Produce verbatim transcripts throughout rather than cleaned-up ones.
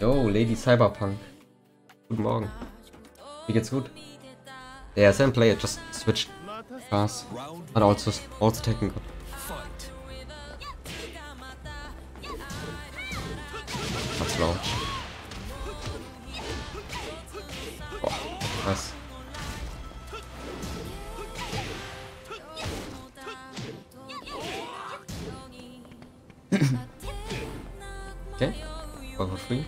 Yo, Lady Cyberpunk. Guten Morgen. Wie geht's gut? Yeah, same player, just switched cars. But also, also taking good. That's low. Oh, nice. Okay, go for free.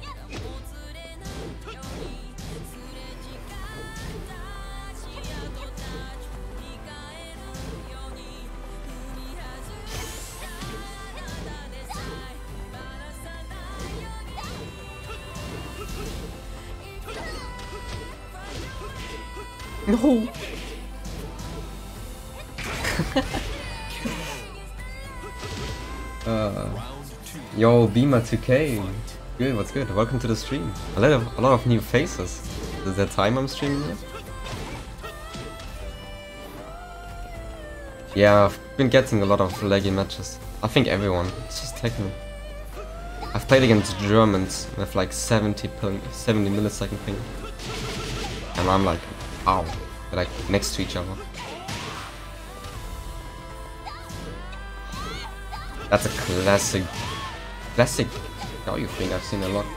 No! uh, yo, Beamer two K. Good, what's good? Welcome to the stream. A lot of a lot of new faces. Is there time I'm streaming yet? Yeah, I've been getting a lot of laggy matches. I think everyone. It's just taking. I've played against Germans with like seventy ping, seventy millisecond ping, and I'm like, ow, they're like next to each other. That's a classic, classic. How you think I've seen a lot.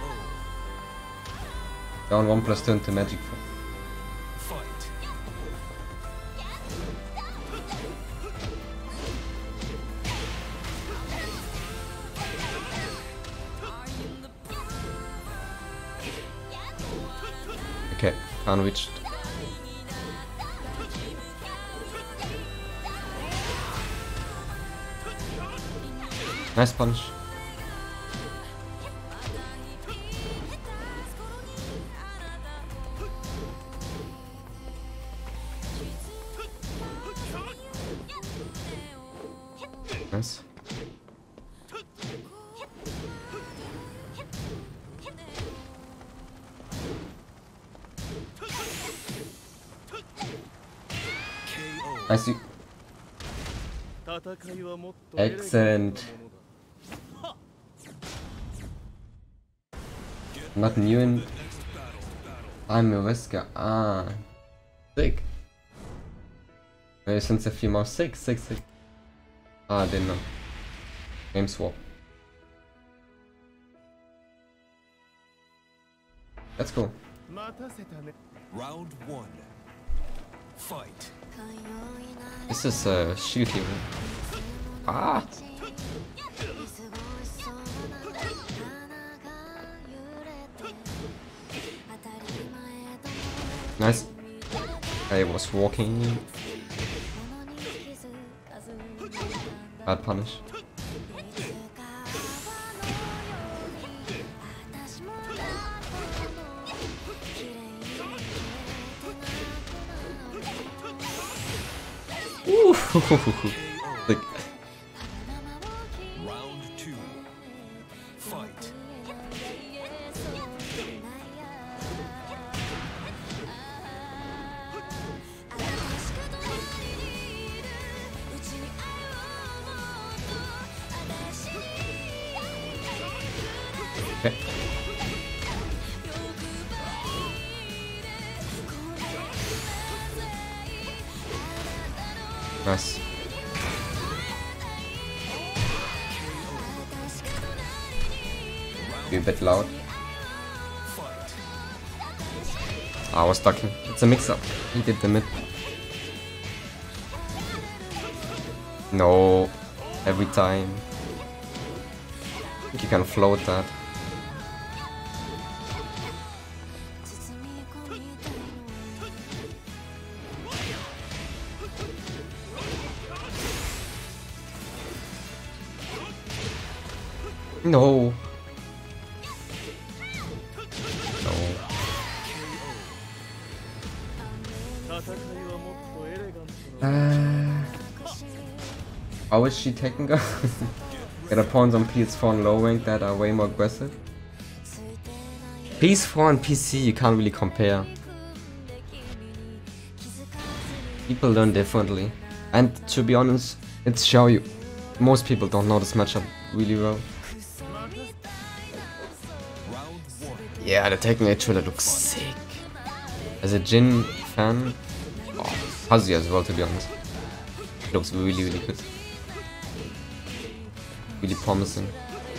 Down one plus two into Magic four. Okay, can't reach it. Nice punch. Nice. Nice. Excellent. Not new in. I'm a Wesker. Ah. Sick. Maybe since a few more. Six, six, six. Ah, I didn't know. Game swap. Let's go. Round one. Fight. This is a uh, shield hero. Ah! Nice. I was walking. Bad punish. Ooh. Like. Round two. Fight. Okay. Nice. Be a bit loud. I was ducking. It's a mix-up. He did the mid. No. Every time. I think you can float that. No. No. Uh, how is she taking her? Get opponents on P S four and low rank that are way more aggressive. P S four and P C you can't really compare. People learn differently. And to be honest, it's show you. Most people don't know this matchup really well. Round one. Yeah, the Tekken eight trailer looks sick. As a Jin fan, oh, Kazuya as well, to be honest. It looks really, really good. Really promising.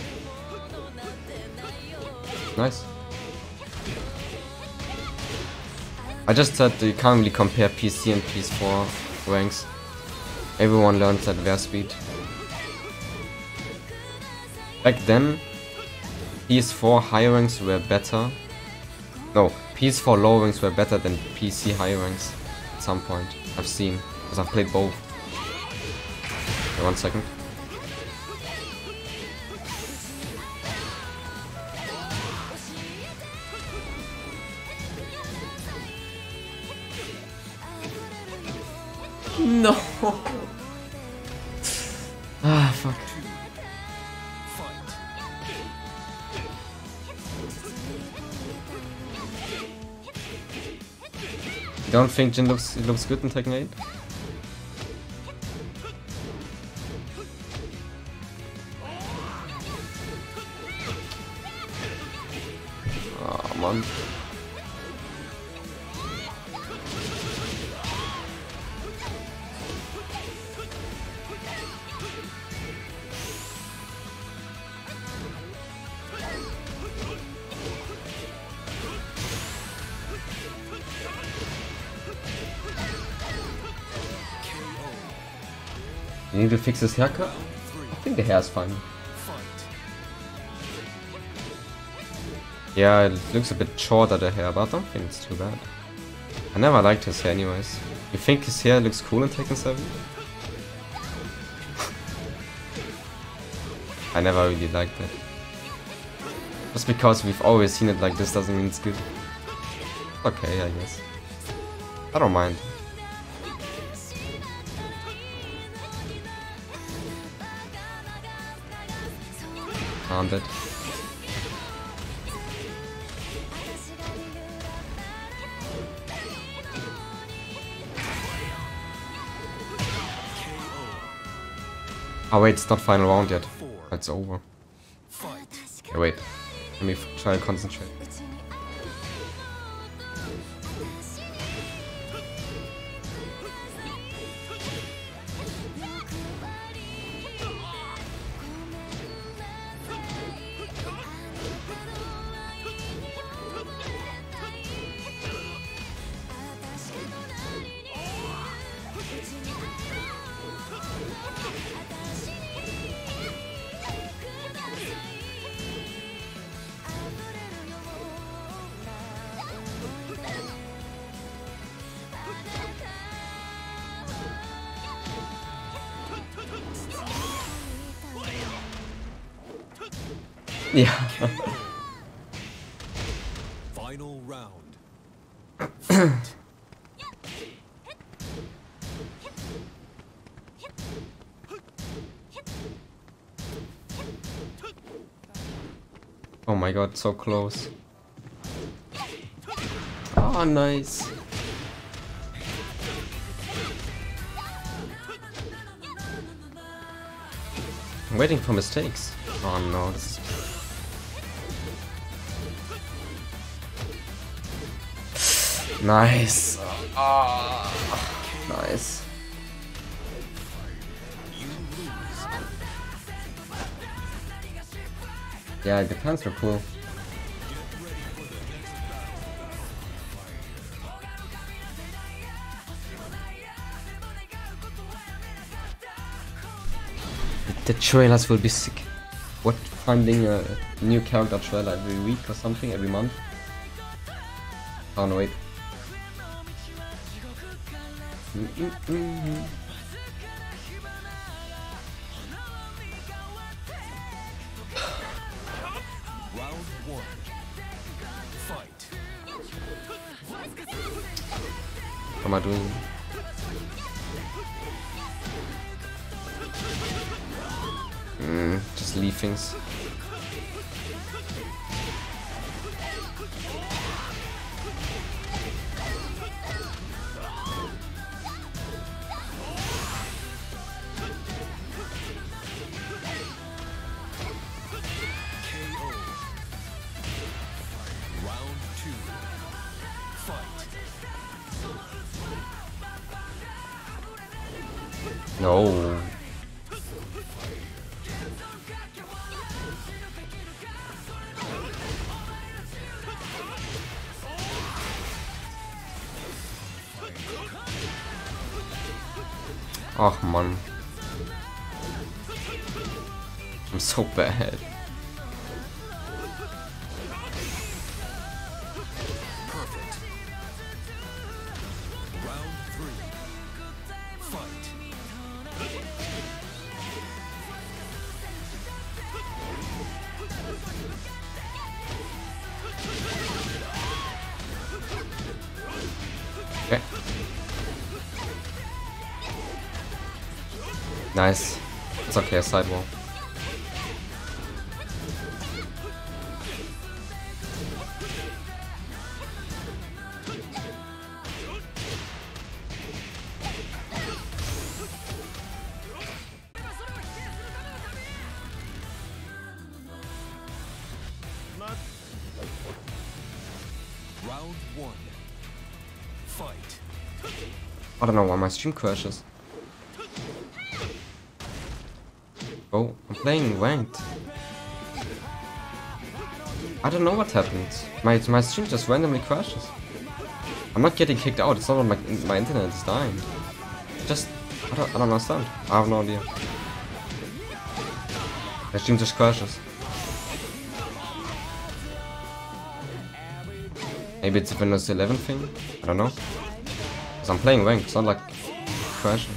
Nice. I just said that you can't really compare P C and P S four ranks. Everyone learns at their speed. Back then, P S four high ranks were better. No, P S four low ranks were better than P C high ranks at some point. I've seen, because I've played both. Okay, one second. No. Ah, fuck. You don't think Jin looks it looks good in Tekken eight? Oh man. You need to fix his haircut? I think the hair's fine. Yeah, it looks a bit shorter, the hair, but I don't think it's too bad. I never liked his hair anyways. You think his hair looks cool in Tekken seven? I never really liked it. Just because we've always seen it like this doesn't mean it's good. Okay, I guess. I don't mind. Found it. Oh wait, it's not final round yet. It's over. Okay, wait. Let me f try to concentrate. Yeah. Final round. Oh my god, so close. Oh, nice. I'm waiting for mistakes. Oh no, this is... Nice. Oh, nice. Yeah, the pants were cool. The trailers will be sick. What, finding a new character trailer every week or something, every month? Oh no, wait. Mm-mm-mm-mm. Round one. Fight. What am I doing? Mm, just leave things. No. Ach man. I'm so bad. Perfect. Round three. Fight. Okay. Nice. It's okay, a sidewall. Round one. Fight. I don't know why my stream crashes. Oh, I'm playing ranked. I don't know what happened. My my stream just randomly crashes. I'm not getting kicked out. It's not like my my internet is dying. Just I don't I don't understand. I have no idea. My stream just crashes. Maybe it's a Windows eleven thing. I don't know. Cause I'm playing ranked. It's not like crashing.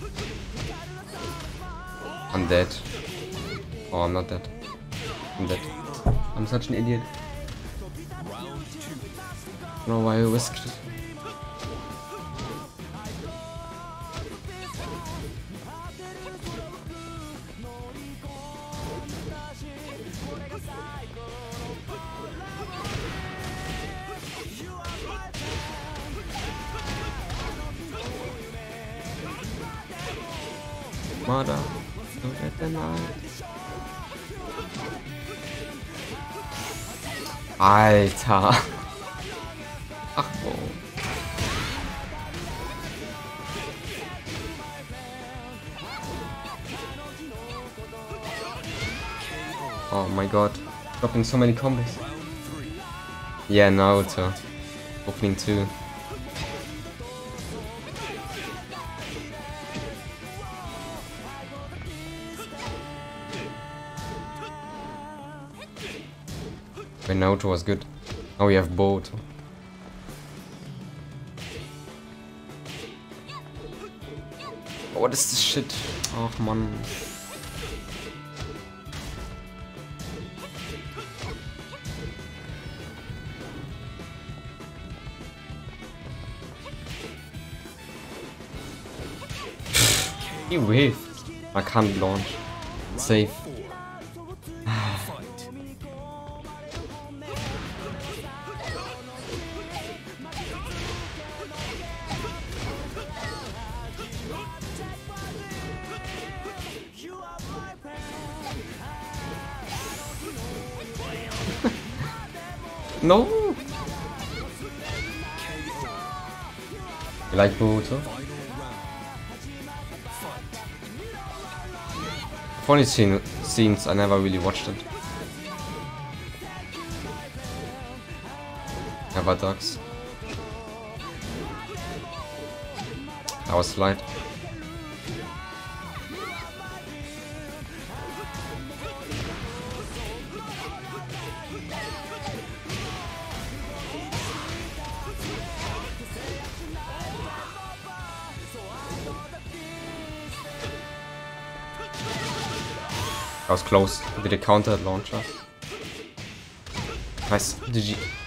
I'm dead. Oh, I'm not dead. I'm dead. I'm such an idiot. Round two. I don't know why I risked it. Mother, look at the night. Alter. Ach, oh. Oh my god. Dropping so many combos. Yeah, Naruto. Opening two. When Naruto was good. Now we have Boruto. What is this shit? Oh man. He waved. I can't launch. Safe. No! You like Boruto? Funny scene, scenes, I never really watched it. Never ducks. That was light. I was close. Did it counter at launcher? Nice. G G.